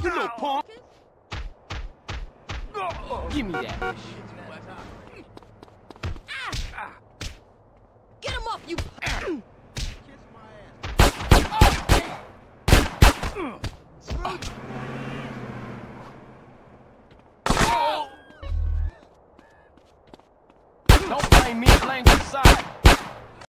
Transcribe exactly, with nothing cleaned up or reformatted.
You little punk. Give me that. Get him up, you. Don't blame me, blame your side.